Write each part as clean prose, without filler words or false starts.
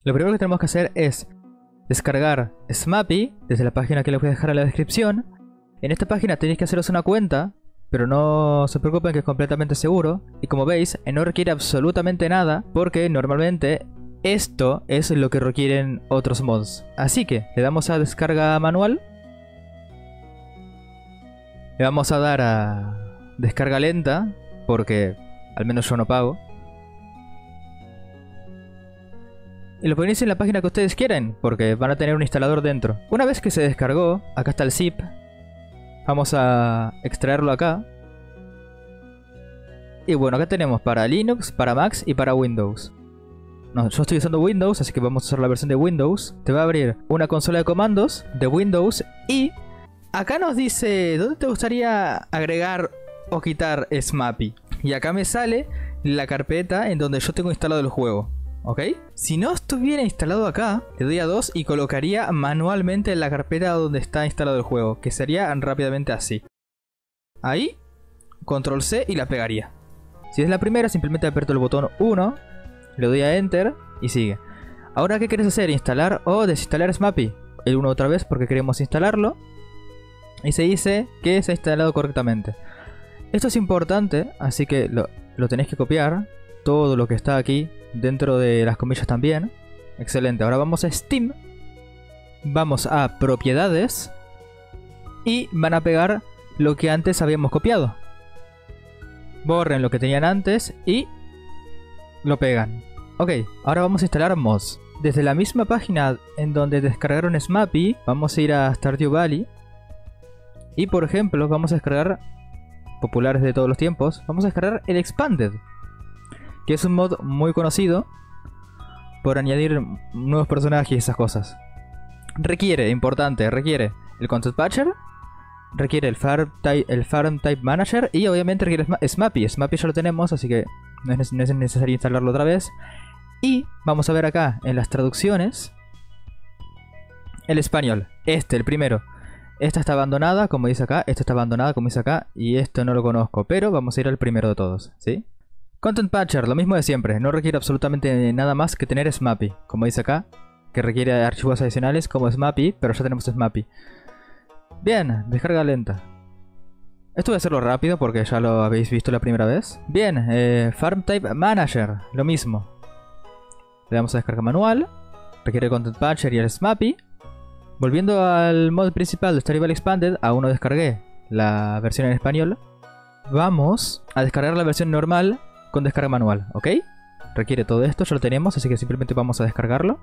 Lo primero que tenemos que hacer es descargar Smappy desde la página que les voy a dejar en la descripción. En esta página tenéis que haceros una cuenta, pero no se preocupen que es completamente seguro. Y como veis, no requiere absolutamente nada, porque normalmente esto es lo que requieren otros mods. Así que le damos a descarga manual. Le vamos a dar a descarga lenta, porque al menos yo no pago. Y lo ponéis en la página que ustedes quieren, porque van a tener un instalador dentro. Una vez que se descargó, acá está el zip. Vamos a extraerlo acá. Y bueno, acá tenemos para Linux, para Mac y para Windows. No, yo estoy usando Windows, así que vamos a usar la versión de Windows. Te va a abrir una consola de comandos de Windows y acá nos dice ¿dónde te gustaría agregar o quitar Smappy? Y acá me sale la carpeta en donde yo tengo instalado el juego. ¿Ok? Si no estuviera instalado acá, le doy a 2 y colocaría manualmente en la carpeta donde está instalado el juego, que sería rápidamente así. Ahí, control C y la pegaría. Si es la primera, simplemente aprieto el botón 1, le doy a Enter y sigue. Ahora, ¿qué querés hacer? ¿Instalar o desinstalar Smappy? El 1 otra vez porque queremos instalarlo. Y se dice que se ha instalado correctamente. Esto es importante, así que lo tenéis que copiar. Todo lo que está aquí dentro de las comillas también. Excelente. Ahora vamos a Steam. Vamos a propiedades. Y van a pegar lo que antes habíamos copiado. Borren lo que tenían antes y lo pegan. Ok, ahora vamos a instalar mods. Desde la misma página en donde descargaron Smappy, vamos a ir a Stardew Valley. Y por ejemplo, vamos a descargar, populares de todos los tiempos, vamos a descargar el Expanded, que es un mod muy conocido por añadir nuevos personajes y esas cosas. Requiere, importante, requiere el Content Patcher, requiere el Farm Type Manager y obviamente requiere Smappy. Smappy ya lo tenemos, así que no es necesario instalarlo otra vez. Y vamos a ver acá en las traducciones el español. El primero. Esta está abandonada, como dice acá. Esta está abandonada, como dice acá. Y esto no lo conozco, pero vamos a ir al primero de todos, ¿sí? Content Patcher, lo mismo de siempre. No requiere absolutamente nada más que tener Smappy, como dice acá. Que requiere archivos adicionales como Smappy, pero ya tenemos Smappy. Bien, descarga lenta. Esto voy a hacerlo rápido porque ya lo habéis visto la primera vez. Bien, Farm Type Manager, lo mismo. Le damos a descarga manual. Requiere el Content Patcher y el Smappy. Volviendo al mod principal de Stardew Valley Expanded, aún no descargué la versión en español. Vamos a descargar la versión normal con descarga manual, ¿ok? Requiere todo esto, ya lo tenemos, así que simplemente vamos a descargarlo.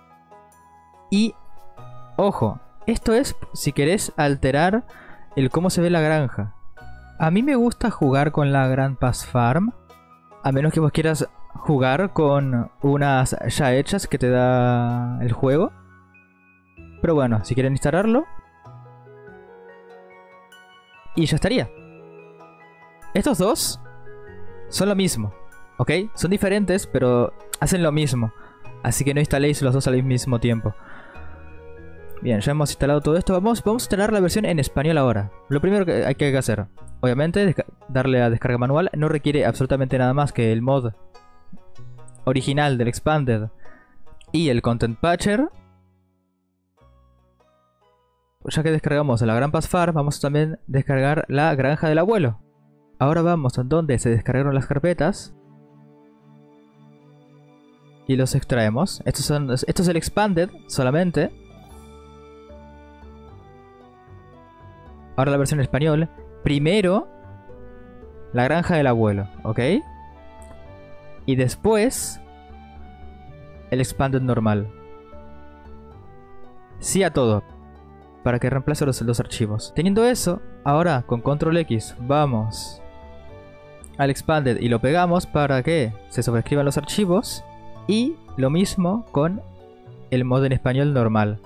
Y, ojo, esto es si querés alterar el cómo se ve la granja. A mí me gusta jugar con la Grandpa's Farm, a menos que vos quieras jugar con unas ya hechas que te da el juego. Pero bueno, si quieren instalarlo. Y ya estaría. Estos dos son lo mismo, ¿ok? Son diferentes, pero hacen lo mismo. Así que no instaléis los dos al mismo tiempo. Bien, ya hemos instalado todo esto. Vamos a instalar la versión en español ahora. Lo primero que hay que hacer, obviamente, darle a descarga manual. No requiere absolutamente nada más que el mod original del Expanded y el Content Patcher. Ya que descargamos la Grandpa's Farm, vamos a también descargar la granja del abuelo. Ahora vamos a donde se descargaron las carpetas y los extraemos. Esto es el Expanded solamente. Ahora la versión en español. Primero la granja del abuelo, ¿ok? Y después el Expanded normal. Sí a todo, para que reemplace los archivos. Teniendo eso, ahora con control X vamos al Expanded y lo pegamos para que se sobrescriban los archivos. Y lo mismo con el modo en español normal.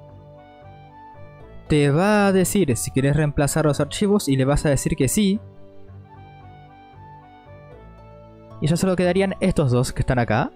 Te va a decir si quieres reemplazar los archivos y le vas a decir que sí. Y ya solo quedarían estos dos que están acá.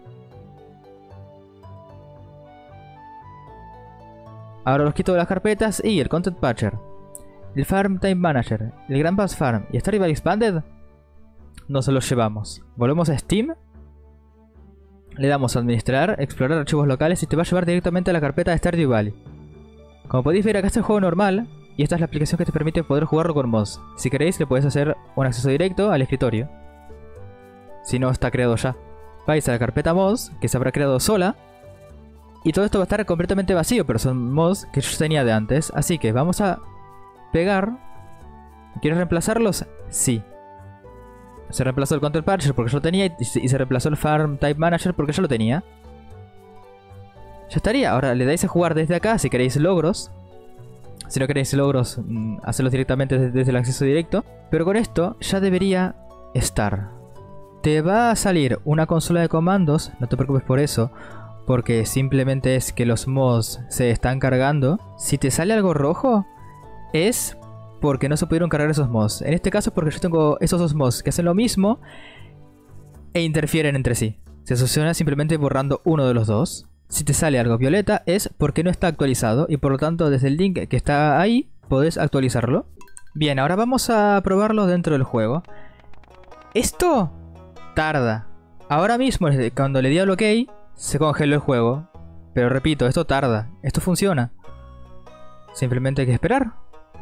Ahora los quito de las carpetas y el Content Patcher, el Farm Time Manager, el Grandpa's Farm y Stardew Valley Expanded nos los llevamos. Volvemos a Steam. Le damos a administrar, explorar archivos locales y te va a llevar directamente a la carpeta de Stardew Valley. Como podéis ver, acá está el juego normal y esta es la aplicación que te permite poder jugarlo con mods. Si queréis le podéis hacer un acceso directo al escritorio. Si no está creado ya. Vais a la carpeta mods, que se habrá creado sola. Y todo esto va a estar completamente vacío, pero son mods que yo tenía de antes. Así que vamos a pegar. ¿Quieres reemplazarlos? Sí. Se reemplazó el Content Patcher porque yo lo tenía y se reemplazó el Farm Type Manager porque yo lo tenía. Ya estaría. Ahora le dais a jugar desde acá si queréis logros. Si no queréis logros, hacerlos directamente desde el acceso directo. Pero con esto ya debería estar. Te va a salir una consola de comandos, no te preocupes por eso, porque simplemente es que los mods se están cargando. Si te sale algo rojo, es porque no se pudieron cargar esos mods. En este caso es porque yo tengo esos dos mods que hacen lo mismo e interfieren entre sí. Se soluciona simplemente borrando uno de los dos. Si te sale algo violeta es porque no está actualizado y por lo tanto desde el link que está ahí podés actualizarlo. Bien, ahora vamos a probarlo dentro del juego. Esto tarda. Ahora mismo cuando le di al OK se congeló el juego. Pero repito, esto tarda. Esto funciona. Simplemente hay que esperar.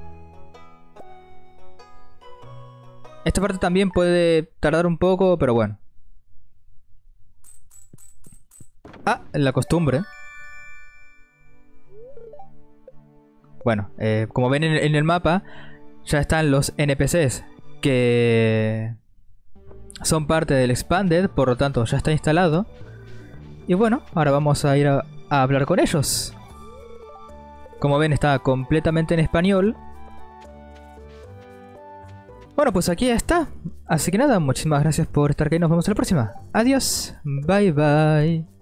Esta parte también puede tardar un poco, pero bueno. Ah, la costumbre. Bueno, como ven en el mapa, ya están los NPCs que son parte del Expanded, por lo tanto ya está instalado. Y bueno, ahora vamos a ir a hablar con ellos. Como ven, está completamente en español. Bueno, pues aquí ya está. Así que nada, muchísimas gracias por estar aquí. Nos vemos en la próxima. Adiós. Bye bye.